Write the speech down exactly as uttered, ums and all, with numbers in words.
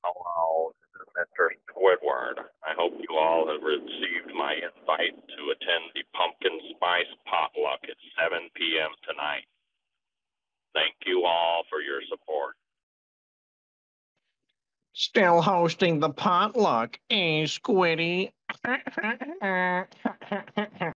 Hello, this is Mister Squidward. I hope you all have received my invite to attend the Pumpkin Spice Potluck at seven p.m. tonight. Thank you all for your support. Still hosting the potluck, eh, Squiddy?